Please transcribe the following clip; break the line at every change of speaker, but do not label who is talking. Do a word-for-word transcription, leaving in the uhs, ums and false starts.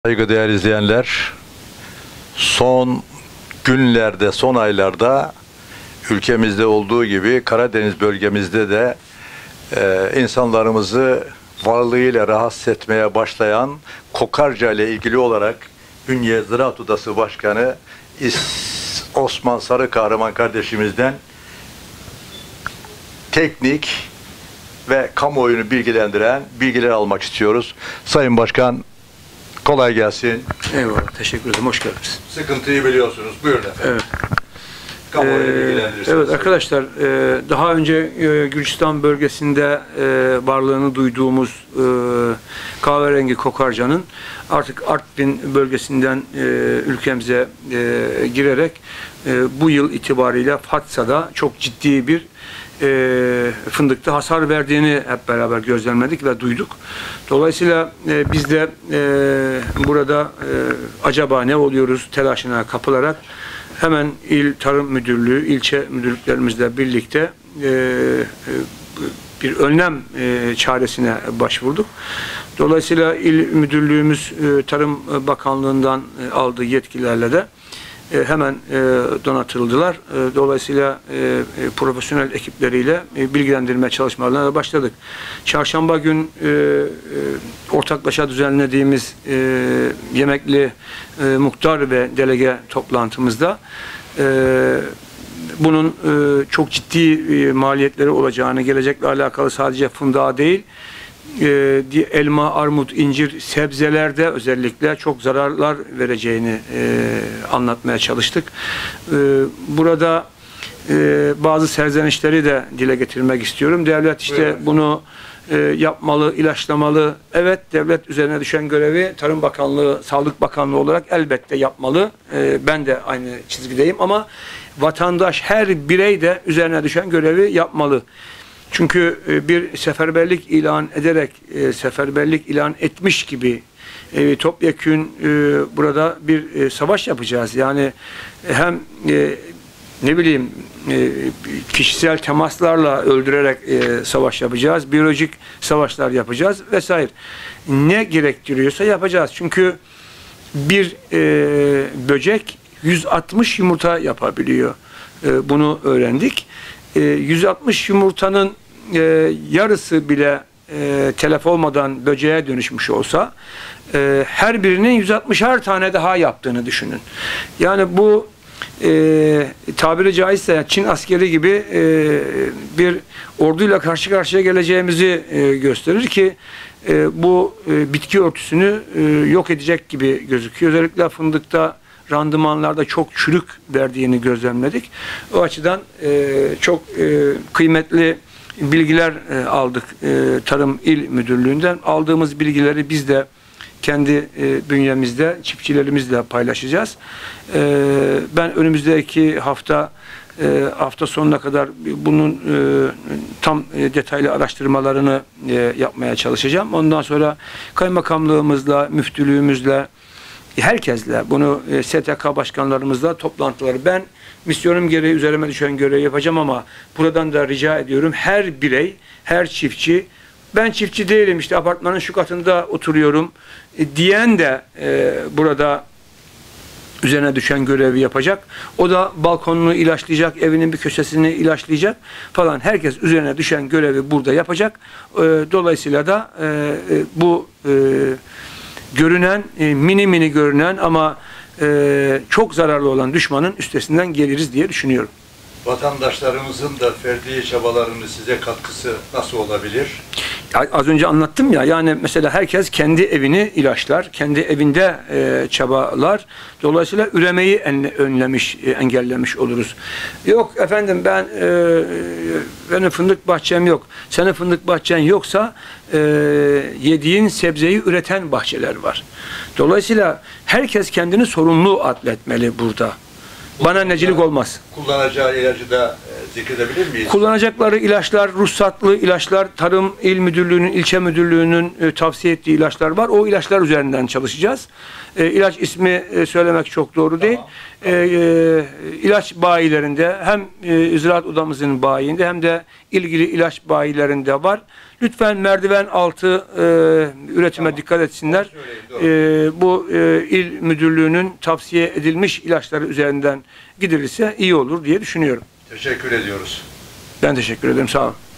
Saygıdeğer izleyenler, son günlerde, son aylarda ülkemizde olduğu gibi Karadeniz bölgemizde de e, insanlarımızı varlığıyla rahatsız etmeye başlayan kokarca ile ilgili olarak Ünye Ziraat Odası Başkanı Osman Sarıkahraman kardeşimizden teknik ve kamuoyunu bilgilendiren bilgiler almak istiyoruz. Sayın Başkan, kolay gelsin.
Eyvallah, teşekkür ederim. Hoş geldiniz.
Sıkıntıyı biliyorsunuz. Buyurun efendim.
Evet.
Kamuoyunu
Ee,
bilgilendirirsiniz.
evet arkadaşlar, e, daha önce e, Gürcistan bölgesinde e, varlığını duyduğumuz e, kahverengi kokarcanın artık Artvin bölgesinden e, ülkemize e, girerek e, bu yıl itibariyle Fatsa'da çok ciddi bir e, fındıkta hasar verdiğini hep beraber gözlemledik ve duyduk. Dolayısıyla e, biz de e, burada e, acaba ne oluyoruz telaşına kapılarak hemen İl Tarım Müdürlüğü, ilçe müdürlüklerimizle birlikte e, e, bir önlem e, çaresine başvurduk. Dolayısıyla İl Müdürlüğümüz e, Tarım Bakanlığı'ndan e, aldığı yetkilerle de e, hemen e, donatıldılar. E, dolayısıyla e, e, profesyonel ekipleriyle e, bilgilendirme çalışmalarına başladık. Çarşamba gün e, e, ortaklaşa düzenlediğimiz e, yemekli e, muhtar ve delege toplantımızda e, bunun e, çok ciddi e, maliyetleri olacağını, gelecekle alakalı sadece fındığa değil, e, elma, armut, incir, sebzelerde özellikle çok zararlar vereceğini e, anlatmaya çalıştık. E, burada e, bazı serzenişleri de dile getirmek istiyorum. Devlet işte evet. bunu e, yapmalı, ilaçlamalı. Evet, devlet üzerine düşen görevi Tarım Bakanlığı, Sağlık Bakanlığı olarak elbette yapmalı. E, ben de aynı çizgideyim ama vatandaş, her birey de üzerine düşen görevi yapmalı. Çünkü bir seferberlik ilan ederek, seferberlik ilan etmiş gibi topyekün burada bir savaş yapacağız. Yani hem ne bileyim kişisel temaslarla öldürerek savaş yapacağız, biyolojik savaşlar yapacağız vesaire. Ne gerektiriyorsa yapacağız. Çünkü bir böcek yüz altmış yumurta yapabiliyor. Bunu öğrendik. yüz altmış yumurtanın e, yarısı bile e, telef olmadan böceğe dönüşmüş olsa e, her birinin yüz altmışar tane daha yaptığını düşünün. Yani bu e, tabiri caizse Çin askeri gibi e, bir orduyla karşı karşıya geleceğimizi e, gösterir ki e, bu e, bitki örtüsünü e, yok edecek gibi gözüküyor. Özellikle fındıkta randımanlarda çok çürük verdiğini gözlemledik. O açıdan e, çok e, kıymetli bilgiler e, aldık e, Tarım İl Müdürlüğü'nden. Aldığımız bilgileri biz de kendi e, bünyemizde, çiftçilerimizle paylaşacağız. E, ben önümüzdeki hafta e, hafta sonuna kadar bunun e, tam e, detaylı araştırmalarını e, yapmaya çalışacağım. Ondan sonra kaymakamlığımızla, müftülüğümüzle, herkesle, bunu e, S T K başkanlarımızla toplantıları, ben misyonum gereği üzerime düşen görevi yapacağım ama buradan da rica ediyorum, her birey, her çiftçi, ben çiftçi değilim işte apartmanın şu katında oturuyorum e, diyen de e, burada üzerine düşen görevi yapacak. O da balkonunu ilaçlayacak, evinin bir köşesini ilaçlayacak falan. Herkes üzerine düşen görevi burada yapacak. E, dolayısıyla da e, e, bu e, görünen, e, mini mini görünen ama e, çok zararlı olan düşmanın üstesinden geliriz diye düşünüyorum.
Vatandaşlarımızın da ferdi çabalarının size katkısı nasıl olabilir?
Ya, az önce anlattım ya, yani mesela herkes kendi evini ilaçlar, kendi evinde e, çabalar. Dolayısıyla üremeyi en, önlemiş, e, engellemiş oluruz. Yok efendim ben e, benim fındık bahçem yok. Senin fındık bahçen yoksa e, yediğin sebzeyi üreten bahçeler var. Dolayısıyla herkes kendini sorumlu atletmeli burada. Bana necilik olmaz.
Kullanacağı ilacı da zikredebilir miyiz?
Kullanacakları ilaçlar, ruhsatlı ilaçlar, Tarım İl Müdürlüğü'nün, ilçe müdürlüğünün e, tavsiye ettiği ilaçlar var. O ilaçlar üzerinden çalışacağız. E, ilaç ismi e, söylemek çok doğru
Tamam.
değil. E, e, ilaç bayilerinde hem e, Ziraat Odamızın bayinde hem de ilgili ilaç bayilerinde var. Lütfen merdiven altı e, üretime
Tamam.
dikkat etsinler.
Söyleyeyim,
E, bu e, il müdürlüğünün tavsiye edilmiş ilaçları üzerinden gidilirse iyi olur diye düşünüyorum.
Teşekkür ediyoruz.
Ben teşekkür ederim. Sağ olun.